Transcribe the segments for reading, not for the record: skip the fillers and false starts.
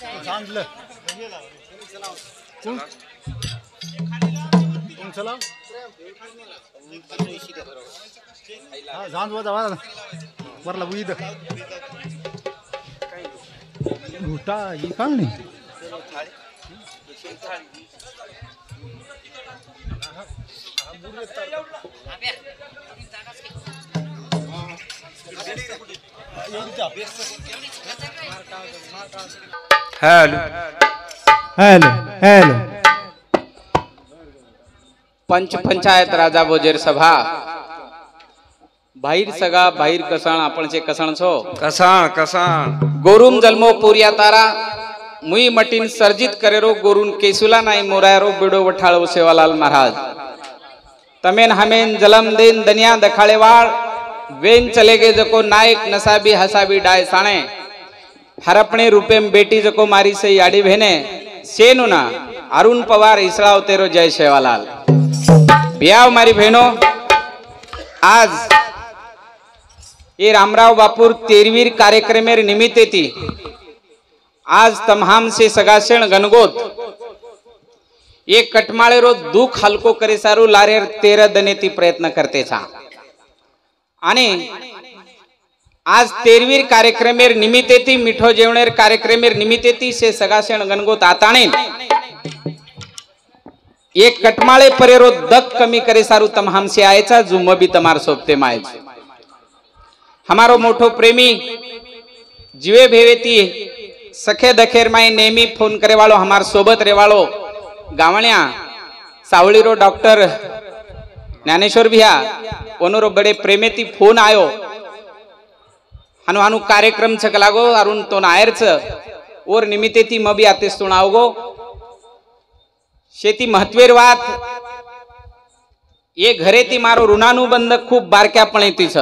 सांडलं चला झांज वाजा वरला उईद घुटा ही काल नाही हेलो हेलो हेलो पंचायत राजा बोजेर सभा बाहेर सगा बाहेर कसाण आपणचे कसाण छो कसाण गोरुम जन्मो पुरिया तारा मुई मटीन सर्जित करेरो गोरुन केसुला नाई मोरायरो बिडो वठाळो सेवालाल महाराज तमेन हमेन जलम देन दनिया दखाळेवाळ वेन चलेगे जको नायक नसाबी हसाबी डाय साणे हरपणे रूपेम बेटी जको मारी से याडी भेने सेनुना अरुण पवार इसळाव तेरो जय सेवालाल ब्याव मारी बहनों आज ये रामराव बापूर 13वीर कार्यक्रमेर निमित्ते थी आज तमाम से सगासेण गणगोत ये कटमाळे रो दुख हलको करे सारू लारेर 13 दनेती प्रयत्न करते छा आणि आज 13वीर कार्यक्रमेर निमित्ते थी मिठो जेवणेर कार्यक्रमेर निमित्ते थी से सगासेण गणगोत आताणे एक कटमाळे परेरो दक कमी करे सारू तमाम से आयचा जुम भी तमार सोपते मायज हमारो मोठो प्रेमी जीवे भेवेती सखे दखेर माय नेहमी फोन करे वालो हमार सोबत रे वालो गावण्या सावळी रो डॉक्टर ज्ञानेश्वर भैया ओनरो बड़े प्रेमेती फोन आयो हनु हनु कार्यक्रम छक लागो अरुण तो नायरच और निमित्ते ती मबी आतेस तो नावगो शेती महत्वेर वात ये घरे ती मारो ऋणानुबंध खूप बारक्यापणे तीच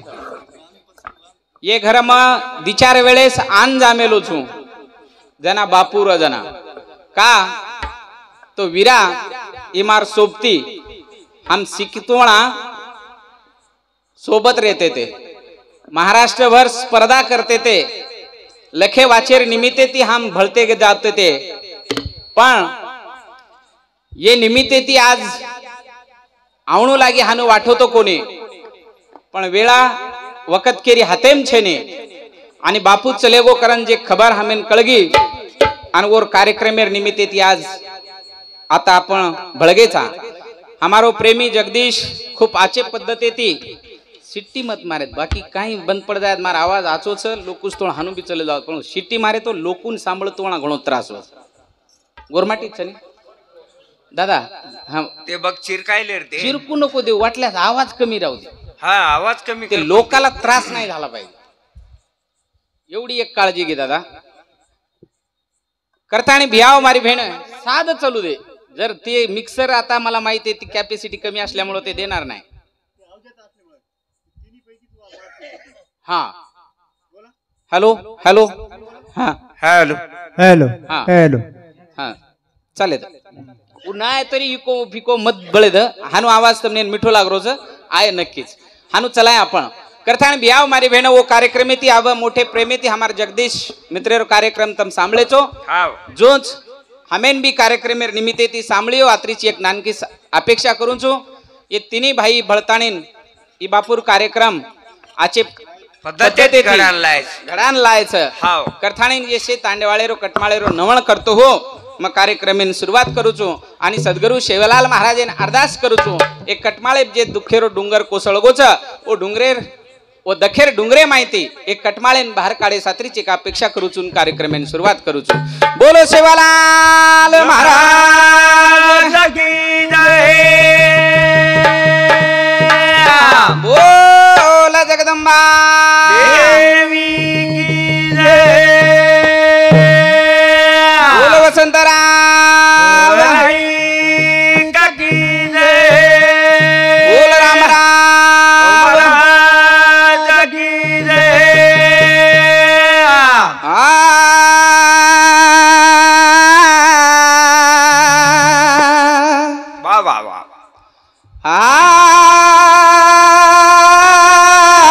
ये घर में दिचार वेळेस आन जामेलो छू जना बापूर जना का तो वीरा इमार सोबती हम सिकतोणा सोबत रहते थे महाराष्ट्र भर स्पर्धा करते थे लखे वाचेर निमित्ते ती हम भळते जाते थे पण ये निमित्ते ती आज आवणू लागी हानु वाठवतो कोणी पण वेळा वकत केरी हातेम छेने आणि बापू चले गो करन जे खबर हमेन कळगी आणि और कार्यक्रमेर निमित्ते ती आज आता आपण भळगेचा हमारो प्रेमी जगदीश खूप आचे पद्धती ती सिट्टी मत मारे बाकी काही बंद पड जाय मार आवाज आचोच लोकुस तो हानु बी चले जाव पण सिट्टी मारे तो लोकून सांभळतो ना घणो त्रास हो गोरमाटी छने दादा हा ते बघ चिरकायले ते चिरकू नको देऊ वाटल्यास आवाज कमी राहू दे हा आवाज कमी ते लोकाला त्रास नाही झाला पाहिजे एवढी एक काळजी घे दादा करतानी भियाव मारी भेण साध चालू दे जर ते मिक्सर आता मला माहिती आहे ती कॅपॅसिटी कमी असल्यामुळे ते देणार नाही हा हॅलो हॅलो हा हॅलो हेलो हा हेलो हा चालेल उन्हाळ्या तरी इको फिको मत बळेद हानु आवाज तमने मिठो लागरोज आय नक्कीच हानु चलाय आपण करतान बियाव मारी बहन वो कार्यक्रम थी आव मोठे प्रेमी थी हमार जगदीश मित्रेरो कार्यक्रम तम सांभळे छो हाव जोच हमेन भी कार्यक्रमेर निमित्ते थी सांभळियो आत्रीची एक नानकी अपेक्षा करून छो ये तिन्ही भाई भळताणीन ई बापूर कार्यक्रम आचे पद्धती घडान लायच हाव करताणीन येशे तांडेवाळेरो कटमाळेरो नवण करतो हो मग कार्यक्रमेन सुरुवात करू छो आणि सद्गुरु शेवलाल महाराजेन अरदास करू छो एक कटमाळे जे दुखेरो डुंगर कोसळगोच ओ डुंगरेर ओ दखेर डुंगरे माहिती एक कटमाळेन बाहेर काढे सात्रीची एक अपेक्षा करू छून कार्यक्रमेन सुरुवात करू छो बोलो शेवलाल महाराज की जय बोला जगदंबा देवी की जय बोलो वसंतराम की जय बोल राम राम महाराज की जय वाह वाह वाह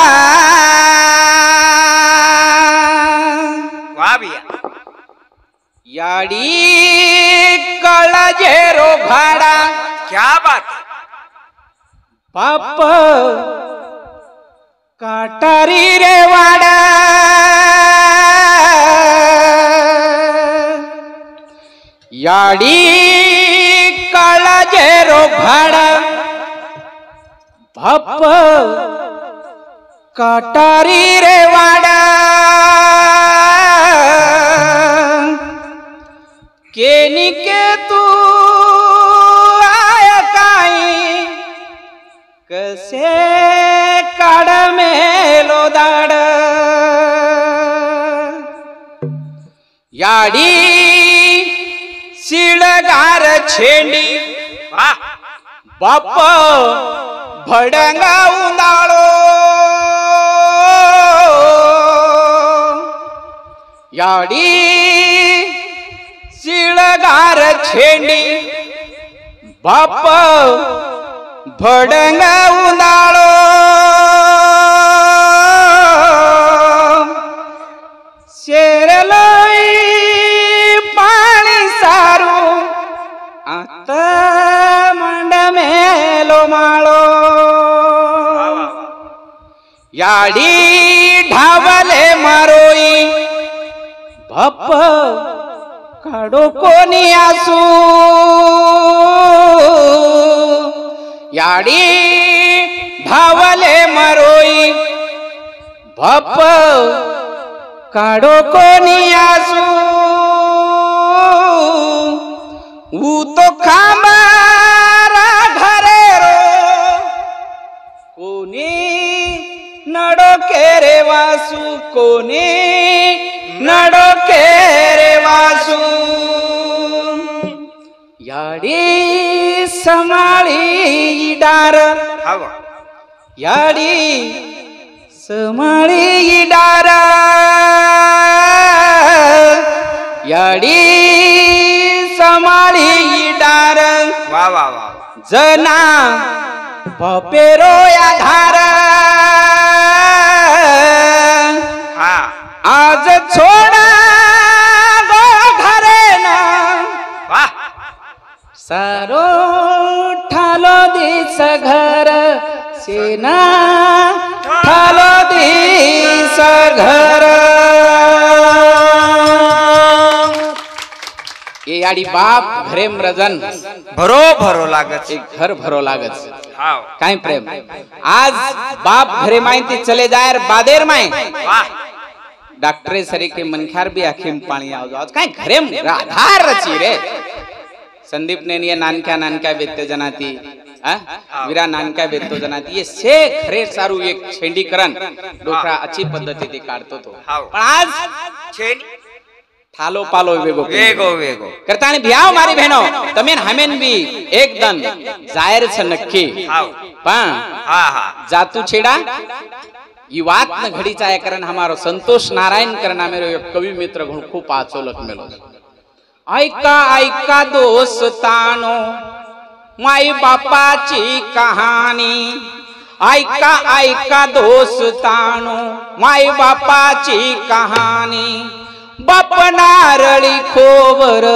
वाह भैया याडी कळजे रो भाडा क्या बात है? बाप काटारी रे वाडा याडी कळजे रो भाडा बाप काटारी रे वाडा केनी के तू आय काई कसे काढ मेलो दाड याडी शिळगार छेंडी वाह बाप भडंगा उंदाळो याडी शिळगार छेंडी बाप भडंगा उंदाळो शेरलोई पाणी सारू आता मंड मेलो माळो याडी ढावले मारोई बाप काढो कोणी आसू याडी ढावले मारोई बाप काढो कोणी आसू ऊ तो खामारा घरे रो कोणी नडो केरे वासू कोणी नडो केरे वासू याडी समाळी डार हवा याडी समाळी डार याडी समाळी डार वाह वाह वाह जना पपेरो या धार हा आज छोडा गो घरे ना वाह सारो ठालो दिस घर सेना ठालो दिस घर ये याडी बाप घरे रजन भरो भरो लागत एक घर भरो लागत हाव काय प्रेम आज बाप घरे माहिती चले जायर बादेर माय वाह डॉक्टरे सरी के मनख्यार भी आखिम पाणी आव जाव काय घरे आधार रची रे संदीप ने ये नानक्या नानक्या वेत्य जनाती वीरा नानक्या वेत्तो जनाती ये से खरे सारू एक छेंडीकरण डोकरा अच्छी पद्धती ते काढतो तो पण आज छेनी थालो पालो वेगो वेगो वेगो करतानी भ्याव मारी बहनो तमेन हमेन भी एकदम जाहिर छ नक्की हाव पण हा हा जातू छेडा ई वात न घडी चाय कारण हमारो संतोष नारायण करना मेरो एक कवि मित्र घणो खूप आचोलक मेलो ऐका ऐका दोस्तानो माई बापाची कहाणी ऐका ऐका दोस्तानो माई बापाची कहाणी बाप नारळी खोबर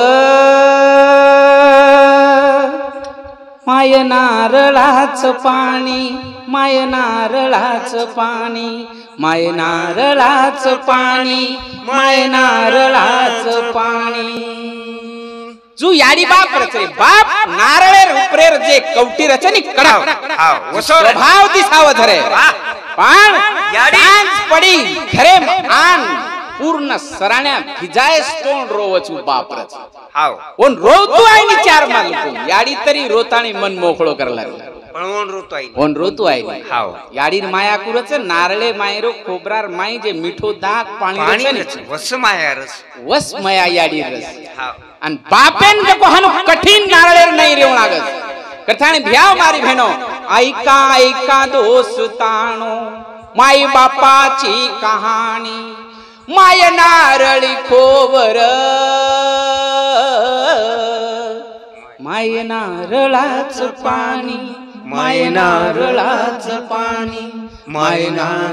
माय नारळाच पाणी माय नारळाच पाणी माय नारळाच पाणी माय नारळाच पाणी जू याडी बाप रचरे बाप नारळे रुपरेर जे कवटी रचनी कडक स्वभाव दिसाव धरे पण सांज पडी घरे आन पूर्ण सराण्या भिजाय स्टोन रोवचू बाप रच हाव ओन रोतू आहे नि चार मानतो याडी तरी रोताणी मन मोकळो करला पण ओन ऋतू आहे ओन रोतू आहे हाव याडी माया कुरच नारळे मायरो खोबरार माई जे मिठो दाग पाणी रच वस माया रस वस मया याडी रस हाव आणि बापेन जको हनु कठीण नारळेर नाही रेव लागत कथाणी भ्याव मारी भेनो ऐका ऐका दोस्तानो माई बापाची कहाणी माय नारळी खोबर माय नारळाच पाणी माय नारळाच पाणी माय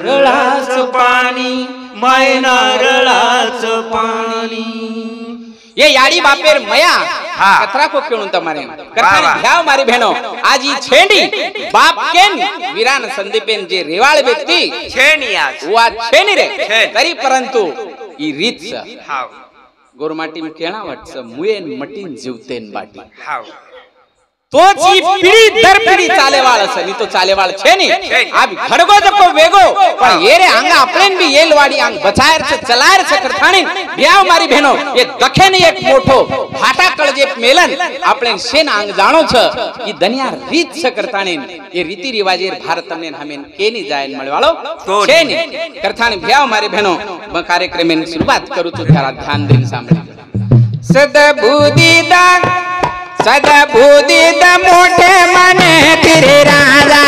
नारळाच पाणी माय नारळाच पाणी ये याड़ी बापेर मया हाँ। कतरा को क्यों तमारे वाह, करतानी वाह। ध्याव मारी बहनो आज ई छेंडी बाप केन वीरान संदीपेन जे रेवाळ व्यक्ती छेनी आज वो आज छेनी रे छेन. तरी परंतु ई रीत हाव गोरमाटीम केणा वटस मुयेन मटीन जीवतेन बाटी हाव तो जी पीढ़ी दर पीढ़ी चालेवाळ असे नी तो चालेवाळ छे नी छेन. आ घडगो जको वेगो पण ये रे आंगा आपलेन भी येलवाडी आंग बचायर से चलायर से करथाणी ब्याव मारी बहनो ये दखे ने एक मोठो फाटा कळजे मेलन आपलेन शेन आंग जाणो छ की दनिया रीत से करथाणी ये रीति रिवाजेर भारत ने हमेन केनी जायन मळवाळो तो छे नी करथाणी ब्याव मारी बहनो ब कार्यक्रमेन शुरुआत करू छु त्याला ध्यान देन सांभळा सदबुदीदा सदबुदीद मोठे मने तिरे राजा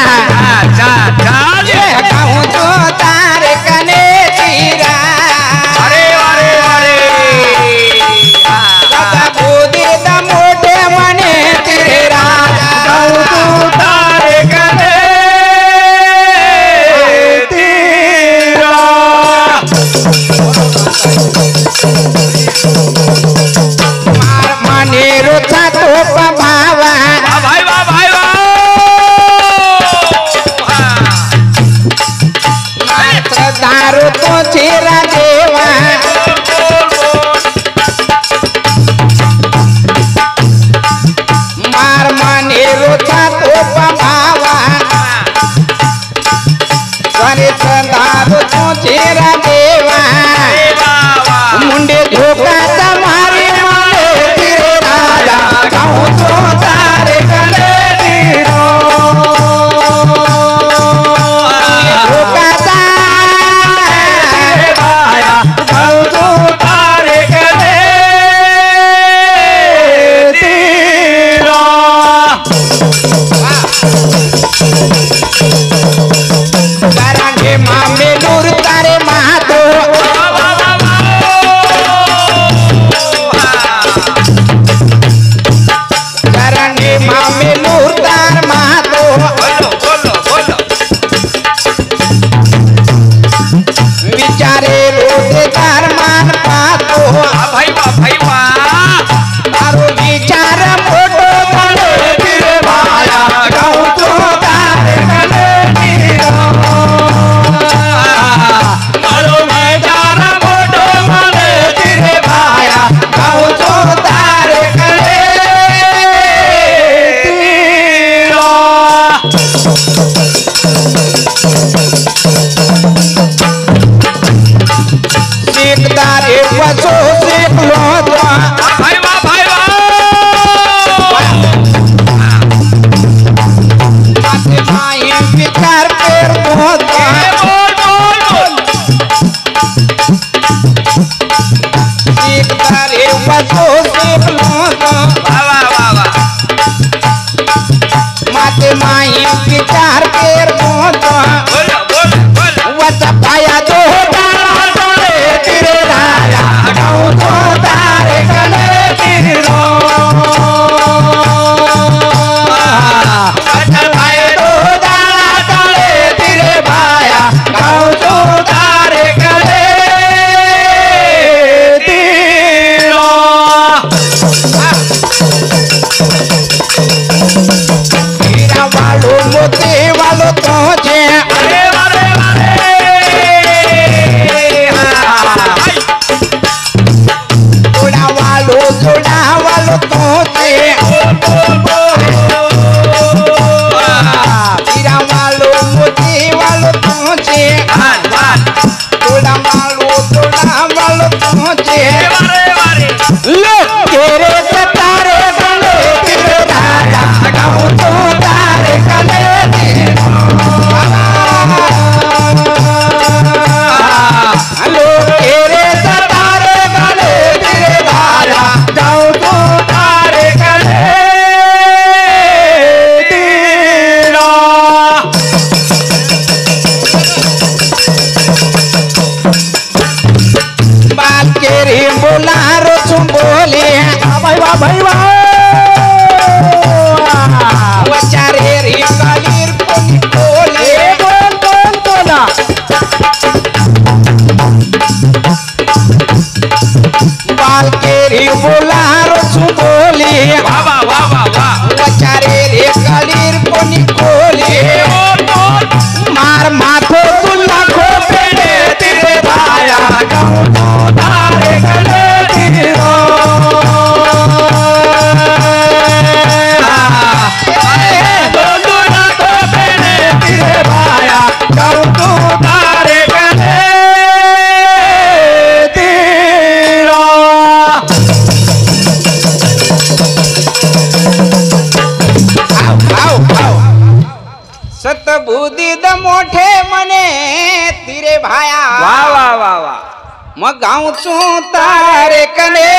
कहूँ तो तार कने तीरा अरे अरे अरे सदबुदीद मोठे मने तिरे राजा कहूँ तो तार कने तीरा मार मने रुचा तो पभावा भाई वाह भाई वाह मात्र दारू तो चेरा देवा मार मने रुचा तो पभावा करे दारू तो चेरा देवा मुंडे धोखा तुम्हारे मारे तेरे राजा कहूँ तो तारे कले तीरो धोखा तारे राजा कहूँ तो तारे कले तीरो करांगे मामे नूर तारे महातो करांगे मामे नूर तार महातो बोलो बोलो बोलो विचारे रोते तार मान पातो भाई वाह तारो विचार मोटो भले फिर भाया कहूँ तो तारे कले तीरो तारो विचार मोटो भले फिर भाया कहूँ तो तारे कले तीरो सीखदारे बसो सीख लो तो भाई वाह माते माई विचार पेर मोता सीखदारे बसो सीख लो तो माते माई विचार पेर मोता बोलो बोलो बोलो वच पाया दो डाला तोरे तेरे राजा कहूँ तो तारे कले तीरो वच पाया दो डाला तोरे तेरे भाया कहूँ तो तारे कले तीरो हीरा वालो मोती वालो तो छे अरे अरे जोड़ा वालो तो छे हीरा वालो मोती वालो तो छे जोड़ा वालो तो छे ले तेरे तारे कले तेरे राजा कहूँ तो तारे कले हेलो तेरे तारे कले तेरे राजा कहूँ तो तारे कले बोलारो छु बोली वाह वाह वाह वाह वाह वचारे रे कलीर कोणी खोली मार माथो तू लाखो पेड़े तेरे भाया गाऊं तो धारे गले तीरो सतबुद्धी द मोठे मने तिरे भाया वाह वाह वाह वाह मग गाऊं चू तारे कने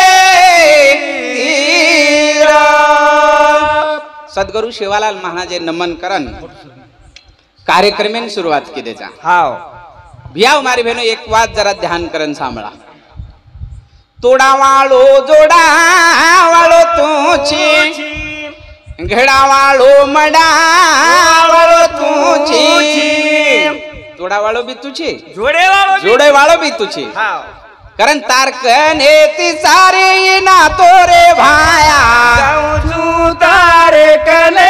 तीरा सद्गुरु शिवालाल महाराजे नमन करन कार्यक्रमेन सुरुवात केलेचा हाव भियाव मारी बहनो एक बात जरा ध्यान करन सांभळा तोडा वाळो जोडा वाळो तूची घेडा वाळो मडा वाळो तूची जोडा वाळो बी तुझी जोडे वाळो बी तुझी हाव कारण तारकन ती सारे ना तोरे भाया तारे कले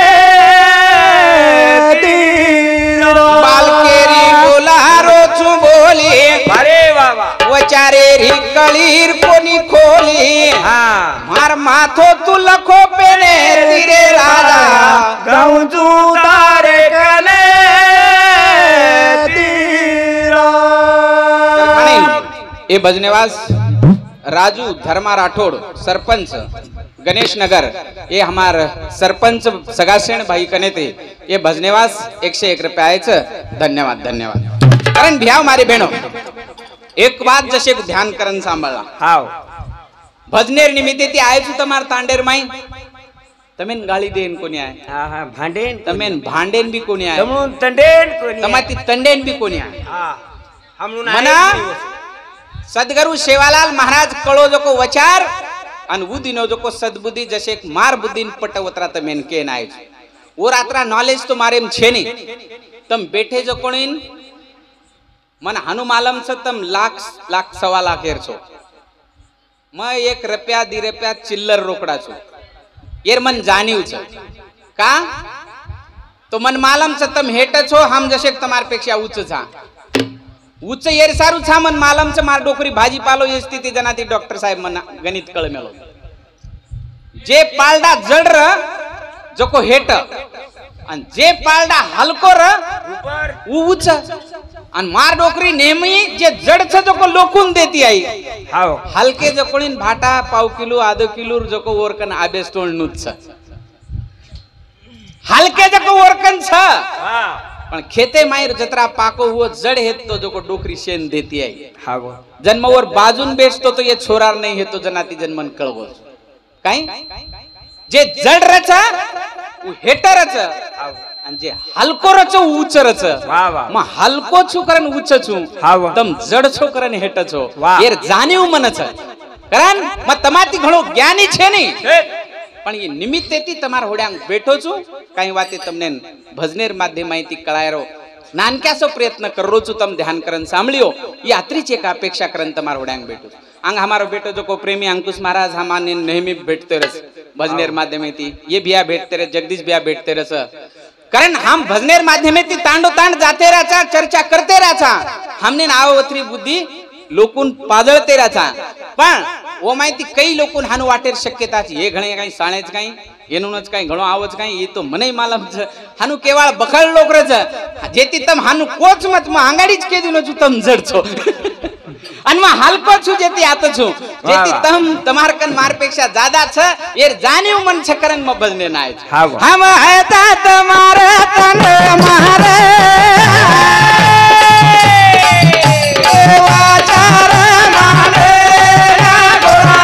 बालकेरी बोलारो चू बोली अरे बाबा वचारे री कळीर कोणी खोली हाँ मार माथो तू लखो पेने तिरे राजा गाऊं तू तारे कले ये भजनेवास राजू धर्मा राठौड़ सरपंच गणेश नगर ये हमार सरपंच सगासेन भाई कनेते ये भजनेवास 101 रुपयाचं धन्यवाद धन्यवाद कारण भ्याव मारी बहनो एक बात जसे ध्यान करण सांभाळला हाव भजनेर निमित्ते ती आयच तमार तांडेर माई तमेन गाळी देन कोणी आहे हा हा भांडेन तमेन भांडेन बी कोणी आहे तमून तंडेन कोणी तमाती तंडेन बी कोणी आहे हा हमणून मना सद्गुरु सेवालाल महाराज कळो जोको वचार आणि उदिनो जोको सद्बुद्धी जसे एक मार बुद्धीन पटवत्रा तमेन के नाय वो रात्रा नॉलेज तो मारेम छेनी तम बैठे जो कोणीन मन हानु मालम से तम लाख लाख सवा लाख एरछो मैं 1 रुपया 2 रुपया चिल्लर रोकड़ा छो येर मन जानीव छ का तो मन मालम से तम हेट छो हम जसे तमार पेक्षा उच्च छा उच्च येर सारू छा मन मालम से मार डोकरी भाजी पालो ये स्थिति जनाती डॉक्टर साहेब मन गणित कळ मेलो जे पालडा जड जको हेट आणि जे पालडा हलको ऊपर उच्च आणि मार डोकरी नेहमी जे जड छ जको लोकून देती आई हाव हलके जकोळीन भाटा पाव किलो आधो किलो जको ओरकन आबेस तोंड नुच हलके जको ओरकन छ हा पण खेते मायर जत्रा पाको हुओ जड हेत तो जको डोकरी शेन देती आई हाव जन्मवर बाजून बेचतो तो ये छोरार नाही हेतो जनाती जन्मन कळवो काय जे जड रच उ हेटर रच आणि जे हलको रच उच्च रच वाह वाह म हलको छु करन उच्च छु हाव तम जड छो करन हेट छो वाह. येर जानीव मन छ कारण म तमाती घणो ज्ञानी छे नहीं पण ये निमित्तेती तमार होड्यांग बैठो छु काही वाते तमने भजनेर माध्यम माहिती कळायरो नानक्यासो प्रयत्न करो छु तम ध्यान करन सांभळियो यात्रीच एक अपेक्षा करन तमार होड्यांग बैठो अंग हमारो बेटो जो को प्रेमी अंकुश महाराज हमाने नेहमी भेटते रस भजनेर माध्यमेती ये बिया भेटते रस जगदीश बिया भेटते रस कारण हम भजनेर माध्यमेती तांडो तांड जाते राचा चर्चा करते राचा हमने आववत्री बुद्धी लोकून पाजळते राचा पण ओ माहिती कई लोकून हानु वाटेर शक्यताची हे घणे काही साळेच काही येनूनच काही घणो आवच काही ये तो मने मालम हानु केवळ बखळ लोकरच जेती तम हानु कोच मत म आंगाडीच के दिनो छु तम जड छो आणि मग हलको छु जेती आतो छु जेती तम तमार कन मार पेक्षा ज्यादा छ ये जानिव मन छकरन म भजने नाय हम है ता तमारे तन मारे वाचार माने ना गोरा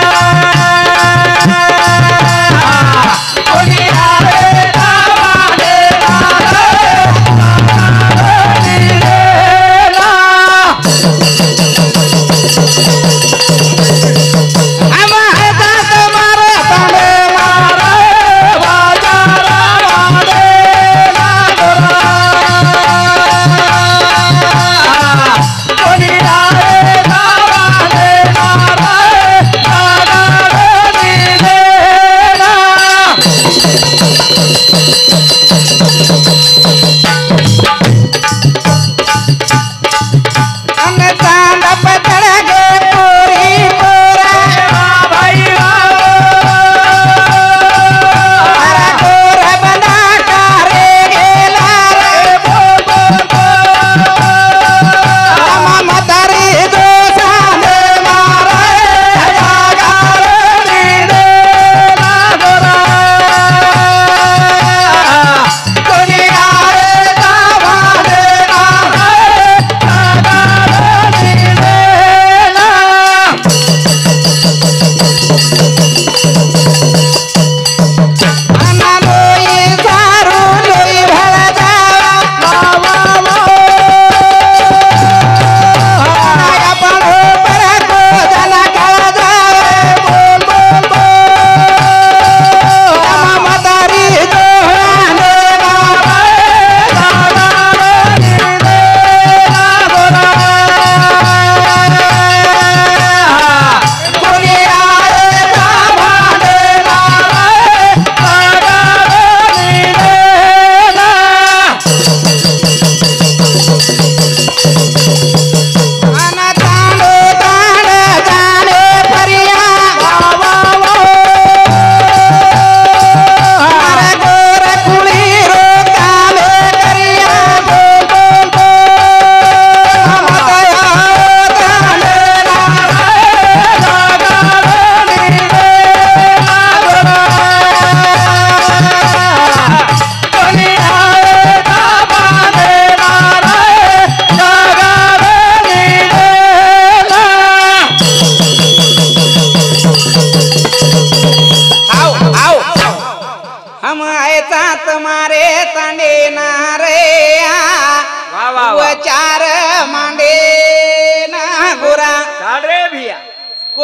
कोनी आरे तावाले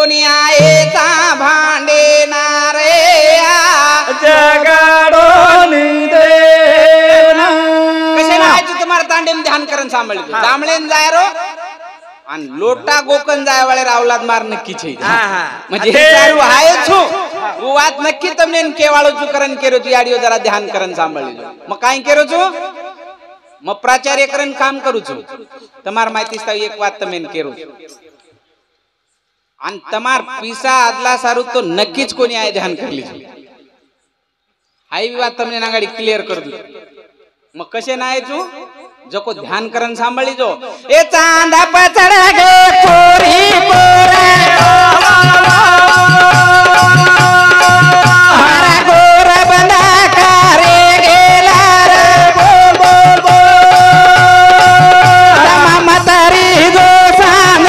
कोणी आयेचा भांडेनार जगाडोनी देना कसे नायचे तुम्हाला तांडेन ध्यान करून सांभाळले जांभळेन जाय रो आणि लोटा गोकन जाय वाळे रावलाद मार नक्की छे म्हणजे हे चारू आहेच हो वात नक्की तमने केवाळो चुकरन केरो तू याडियो जरा ध्यान करून सांभाळले मग काय केरो छो मग प्राचार्य करण काम करू छो तमार माहिती एक वात तमेन केरो आणि तमार पिसा आदला सारू तो नक्कीच कोणी आहे ध्यान करली आई वात तमने नागाडी क्लिअर कर दू मग कसे नाही तू जको ध्यान करण सांभाळी जो ए चांदा पचड गे पोरी हरा गोर बंदा करे गेला रे बोल बोल बोल मामा तारी जो सांग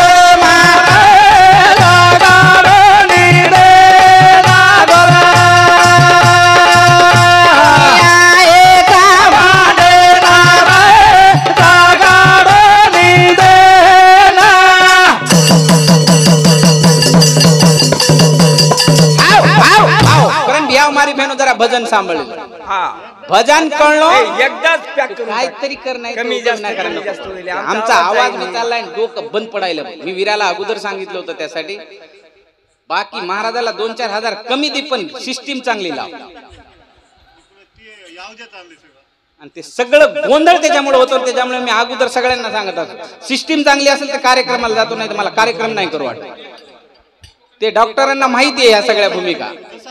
मारी बहनो जरा भजन सांभाळ भजन कळलो एकदाच पॅक करून काहीतरी कर नाही कमी जास्त होईल. आमचा आवाज मी चाललाय डोकं बंद पडायला मी विराला अगोदर सांगितलं होतं त्यासाठी बाकी महाराजाला 2-4 हजार कमी दे पण सिस्टीम चांगली लाव आणि ते सगळं गोंधळ त्याच्यामुळे होतो त्याच्यामुळे मी अगोदर सगळ्यांना सांगत असतो सिस्टीम चांगली असेल तर कार्यक्रमाला जातो नाही तर मला कार्यक्रम नाही करू वाटत ते डॉक्टरांना माहिती आहे या सगळ्या भूमिका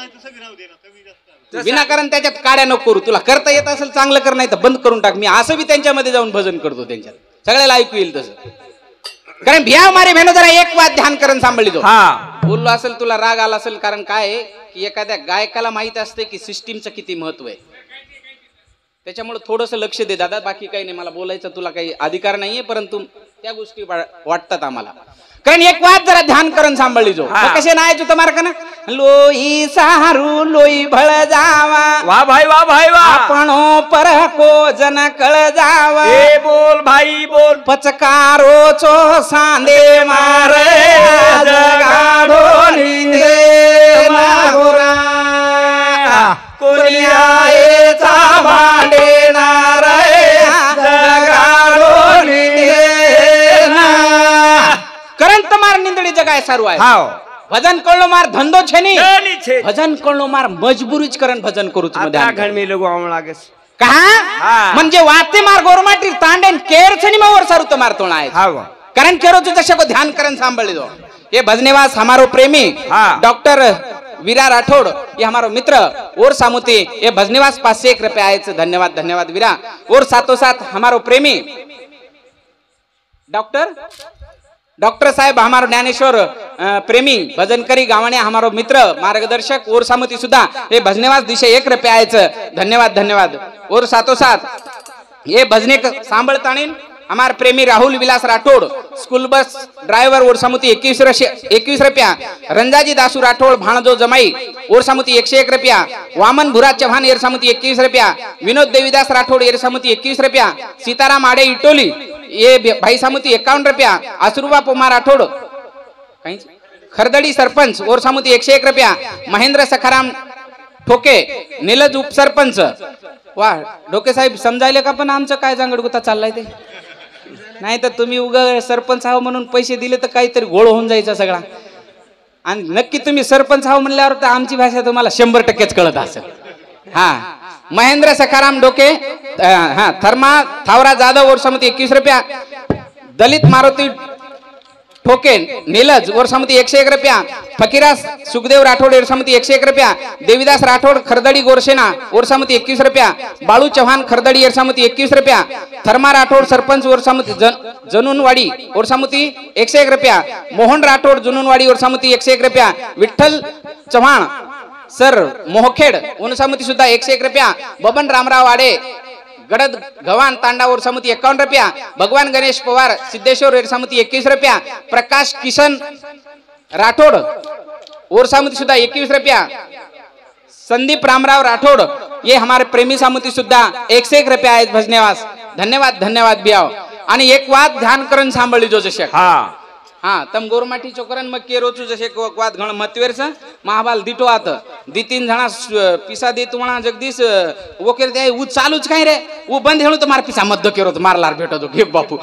विनाकारण त्याच्यात काड्या नको करू तुला करता येत असेल चांगलं कर नाही तर बंद करून टाक मी असं बी त्यांच्यामध्ये जाऊन भजन करतो त्यांच्यात सगळ्याला ऐकू येईल तसं कारण भिया मारी बहिण जरा एक वाद ध्यान करून सांभाळली तो बोललो असेल तुला राग आला असेल कारण काय आहे की एखाद्या गायकाला माहित असते की सिस्टीमचं किती महत्व आहे त्याच्यामुळे थोडंसं लक्ष दे दादा बाकी काही नाही मला बोलायचं तुला काही अधिकार नाहीये परंतु त्या गोष्टी वाटतात आम्हाला कारण एक वाद जरा ध्यान करून सांभाळली जो कसे नाही तू मार्क ना लोई सारू लोई भळ जावा वाह भाई वाह आपणो पर को जन कळ जावा ए बोल भाई बोल पचकारो चो सांदे मारे जगाडो निंदे नागोरा कोणी आयेचा भांडेनार जगाडो निंदे ना करण तमार निंदडी जगाय सारू आहे भजन कळलो मार धंदो छे नहीं भजन कळलो मार मजबुरीच करण भजन करूच मध्ये घर में लोग आव लागेस कहा म्हणजे वाते मार गोरमाटी तांडेन केर छनी मवर सारू तमार तोणा आहे कारण केरो जसे को ध्यान करण सांभाळे दो ये भजनेवास हमारो प्रेमी डॉक्टर वीरा राठौड़ ये हमारो मित्र और सामुती ये भजनेवास 501 रुपये आए धन्यवाद धन्यवाद वीरा और साथों साथ हमारो प्रेमी डॉक्टर साहेब हमारो ज्ञानेश्वर प्रेमी भजन करी गावणे हमारो मित्र मार्गदर्शक और सामुती सुधा ये भजनेवास दिशे 1 रुपये आए धन्यवाद धन्यवाद और साथों साथ ये भजने सांभळताणीन हमारे प्रेमी Rahul Vilas Rathod school bus driver और सामुती 21 रुपया रंजाजी दासू राठौड़ भाणजो जमाई और सामुती 101 रुपया वामन भुरा चौहान एर सामुती 21 रुपया विनोद देवीदास राठौड़ एर सामुती 21 रुपया सीताराम आडे इटोली ये भाई सामुती 51 रुपया असरुबा पोमा राठौड़ खरदड़ी सरपंच और सामुती 101 रुपया महेंद्र सखाराम ठोके नीलज उपसरपंच वाह ढोके साहेब समजायले का पण आमचं काय जांगडगुता चाललाय ते नाही तर तुम्ही उगा सरपंच आहो म्हणून पैसे दिले तर काहीतरी घोळ होऊन जायचा सगळा आणि नक्की तुम्ही सरपंच आहो म्हणल्यावर तर आमची भाषा तुम्हाला 100% कळत असेल हा महेंद्र सखाराम डोके हा थर्मा थावरा जाधव और समिति 21 रुपया दलित मारुति ठोके नीलज और समिति 101 रुपया फकीरा सुखदेव राठौड़ और समिति 101 रुपया देवीदास राठौड़ खरदड़ी गोरसेना और समिति 21 रुपया बालू चौहान खरदड़ी और समिति 21 रुपया थर्मा राठौड़ सरपंच और समिति जनुनवाड़ी और समिति 101 रुपया मोहन राठौड़ जुनूनवाड़ी और समिति 101 रुपया विठ्ठल चौहान सर मोहखेड़ उन समिति सुधा 101 रुपया बबन रामराव आडे गड़द गवान तांडा और समिति 51 रुपया भगवान गणेश पवार सिद्धेश्वर और समिति 21 रुपया प्रकाश किशन राठौड़ और समिति सुधा 21 रुपया संदीप रामराव राठौड़ ये हमारे प्रेमी समिति सुधा 101 रुपया आहे भजनेवास धन्यवाद धन्यवाद बियाव आणि एक वाद ध्यान करून सांभाळली जो जसे हाँ तम गोरमाटी चोकरन में केरो छु जैसे वाद घण मतवेर से महाबाल दिटो आत दी तीन जना पिसा दे तुणा जगदीश वो केर दे वो चालू च काई रे वो बंद हेणु तो मार पिसा मत दो केरो तो मार लार भेटो तो घे बापू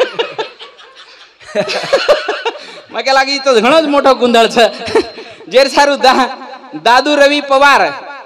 मके लागी तो घणो ज मोटो गुंदळ छ जेर सारू दादू रवी पवार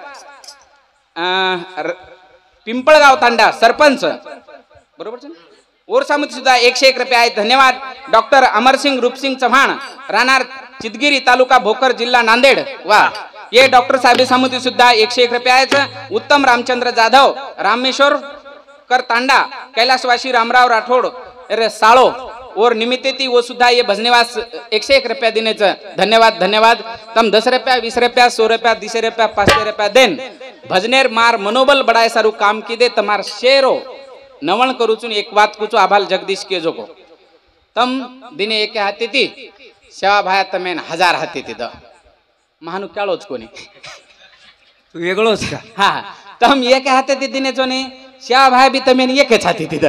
पिंपळगाव तांडा सरपंच बरोबर छे और समिति सुद्धा 101 रुपये आहेत धन्यवाद डॉक्टर अमरसिंग रूपसिंग चव्हाण राहणार चितगिरी तालुका भोकर जिल्हा नांदेड वाह ये डॉक्टर साहेब समिति सुद्धा 101 रुपये आहेत उत्तम रामचंद्र जाधव रामेश्वर कर तांडा कैलाशवासी रामराव राठोड अरे साळो और निमित्तेती वो सुद्धा ये भजनेवास 101 रुपया देने धन्यवाद धन्यवाद तम 10 रुपया 20 रुपया 100 रुपया 200 रुपया 500 रुपया देन भजनेर मार मनोबल बढ़ाए सारू काम की दे तमार शेरो नवण करू छू एक बात कुछ आभाल जगदीश के जोको तम दिने एक हाथी थी सेवा भाया तमेन 1000 हाथी थी द महानु क्याळोच कोणी तू वेगळोच का हा तम एक हाथी थी दिने जोने सेवा भाया भी तमेन एक हाथी थी द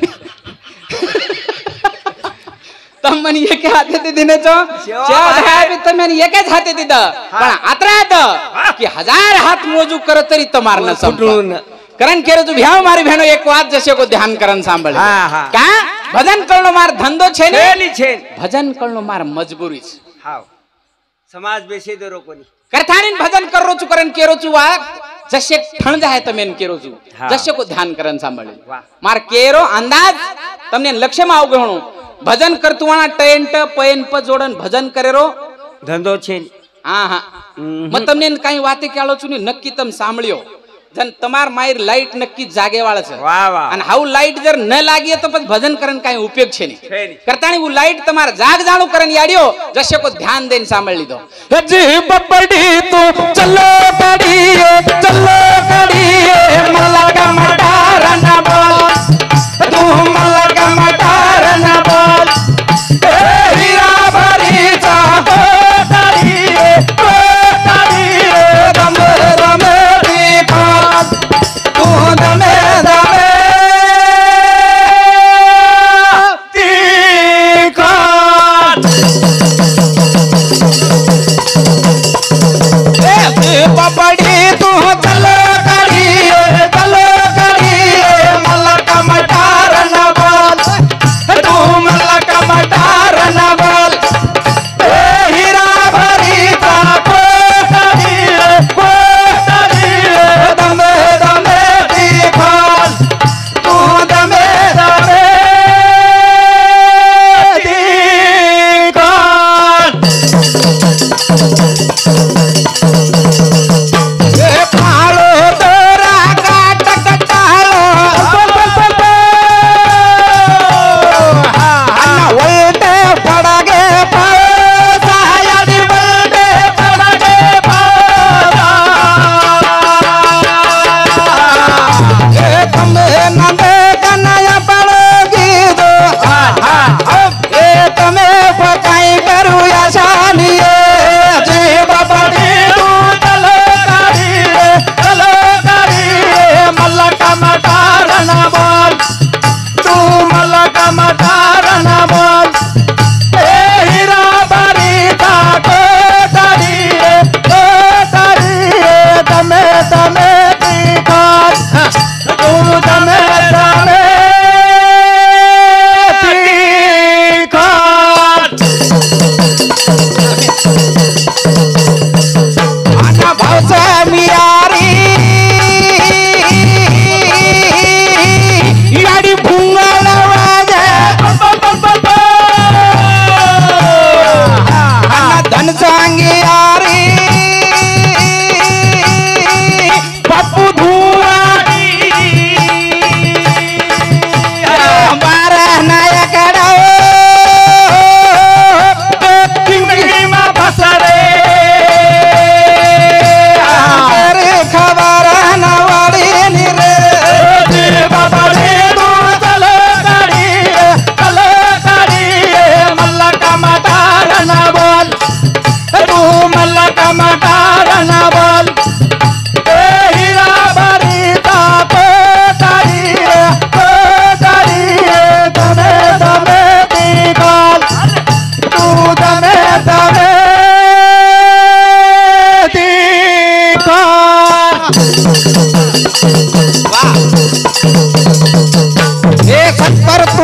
तम मन एक हाथी थी दिने जो सेवा भाया भी तमेन एक हाथी थी द पण आत्रा की 1000 हात मोजू करत तरी तमार न संपूर्ण करण केरो तू भ्याव मारी भेणो एक वात जसे को ध्यान करन सांभळ का भजन करणो मार धंधो छे ने भजन करणो मार मजबूरी छ हाव समाज बेसे दरो कोनी करथानीन भजन करो छु करण केरो छु वा जसे ठण जाय तमेन केरो छु जसे को ध्यान करन सांभळ मार केरो अंदाज तमने लक्ष्य में आवगणो भजन करतुवाना टेंट पैन प जोडन भजन करेरो धंधो छे हां हां म तमने काही वाते क्याळो छु ने नक्की तम सांभळ्यो जन तमार मायर लाइट नक्की जागे वाला छे वाह वाह आणि हाउ लाइट जर न लागी तो પછી भजन करन काही उपयोग छे नहीं करताणी वो लाइट तमार जाग जाणू करन याडियो जसे को ध्यान देन सांभळ लीधो जी बबड़ी तू चलो गड़ी मला का मटार ना बोल तू मला का मटार ना बोल हीरा भरी चा गड़ी रम रम तू दमे दमे तीखा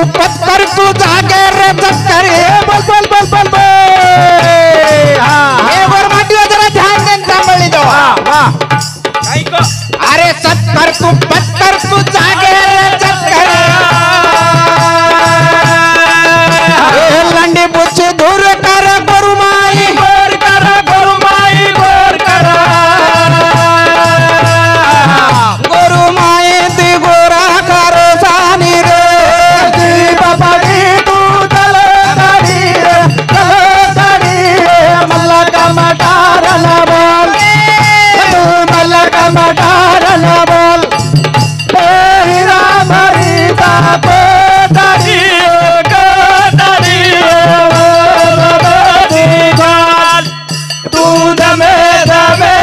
तू पत्कर तू जागे रे चक्कर बोल बोल बोल बोल बोल हे गोरमाटी जरा ध्यान देन सांभाळी दो काही को अरे सत्कर तू पत्कर तू जागे रे चक्कर लंडी बुच्ची दूर कर गोरुमाई गोर कर गोरुमाई गोर कर गोरुमाई ती गोरा कर सानी रे बाबा दी तू दल गाडी रे मल्ला का मटार न बोल मल्ला का मटार न बोल हीरा भरी बाप दादी तू दमे दमे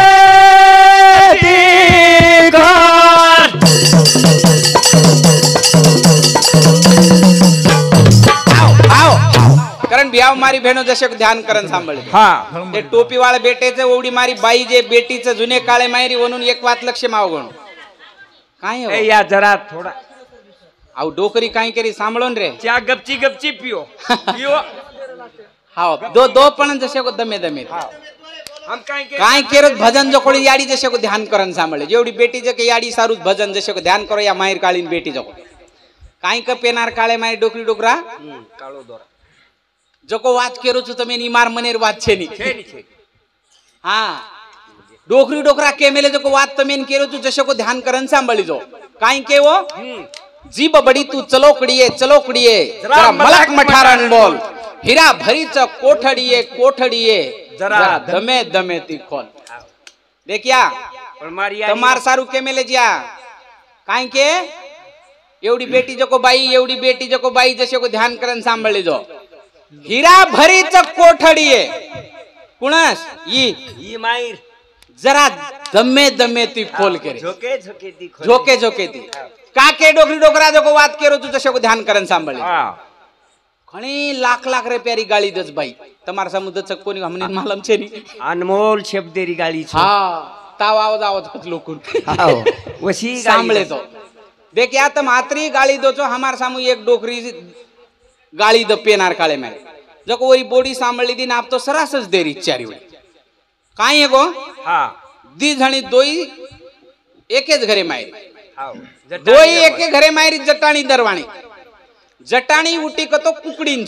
कारण बियाव मारी बहनो जसे ध्यान करण सांभाळले हा ते टोपी वाळा बेटेचे ओवडी मारी बाई जे बेटीचं जुने काळे मायरी म्हणून एक वात लक्ष माव गणू काय हो? ए या जरा थोड़ा आव डोकरी काय करी सांभाळून रे चा गपची गपची पियो पियो हाव दो पण जसे को दमे दमे हम काय के काय केरत भजन जो कोणी याडी जसे को ध्यान करण सांभाळे जेवढी बेटी जे के याडी सारूच भजन जसे को ध्यान करो या माहेर काळीन बेटी जको काय क पेनार काळे माय डोकरी डोकरा काळो दोरा जको वाच केरो छु तमे इमार मनेर वाच छेनी छेनी छे हा डोकरी डोकरा के मेले जको वात तमेन केरो छु जसे को ध्यान करण सांभाळी जो काय के वो जीब बडी तू चलोकड़िये जरा मलक मठारण बोल हीरा भरीच कोठड़िये जरा दमे दमे ती खोल देखिया पण मारी तमार सारू के मेले जिया काय के एवढी बेटी जको बाई जसे को ध्यान करण सांभाळी जो हीरा भरीच कोठड़िये कुणस ई माईर जरा दमे दमे ती खोल करे झोके झोके ती खोल झोके झोके ती काके डोकरी डोकरा जो को बात केरो तू जसे को ध्यान करण सांभाळे हां घणी लाख लाख रुपयारी गाड़ी दस भाई तमार समुद्र चक कोनी हमने मालूम छे नी अनमोल शब्देरी गाड़ी छे हां ताव आवत लोकुन हां वसी सांभळे तो देख या तम आतरी गाड़ी दो छो हमार सामू एक डोकरी गाड़ी द पेनार काळे में जको वरी बॉडी सांभळली दी आप तो सरासच देरी चारी वे काय है गो हां दी झणी दोई एकेच घरे मायरी हां दोई एके घरे मायरी जटाणी दरवाणी जटाणी उठी को तो कुकड़ीन